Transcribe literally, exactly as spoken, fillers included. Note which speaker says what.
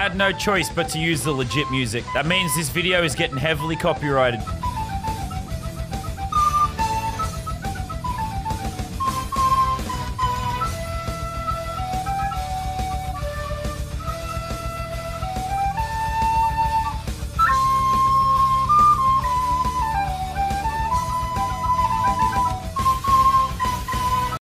Speaker 1: had no choice but to use the legit music. That means this video is getting heavily copyrighted.